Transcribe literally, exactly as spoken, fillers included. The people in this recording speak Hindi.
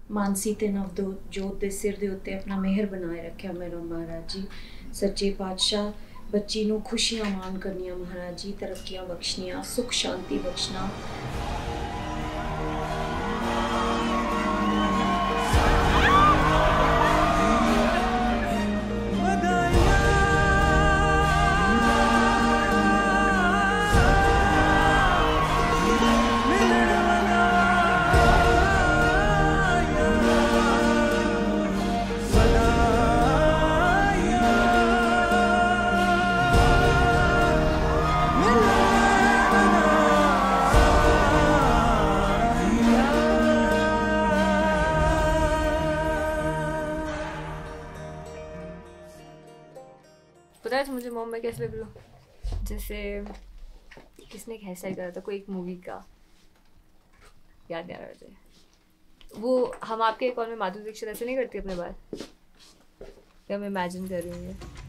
मानसी ते नवदो जोत दे सिर दे उत्ते अपना मेहर बनाए रखा मेरा महाराज जी। सच्चे पातशाह बच्ची नूं खुशियां मान करनियां महाराज जी, तरक्कियां बख्शनियां, सुख शांति बख्शना। पता है मुझे मॉम में कैसे लग रहा हूँ, जैसे किसने एक हेयर स्टाइल करा था, कोई एक मूवी का, याद नहीं आ रहा मुझे। वो हम आपके अकाउंट में माधुरी दीक्षित ऐसे नहीं करती अपने बाल, या मैं इमेजिन कर रही हूँ।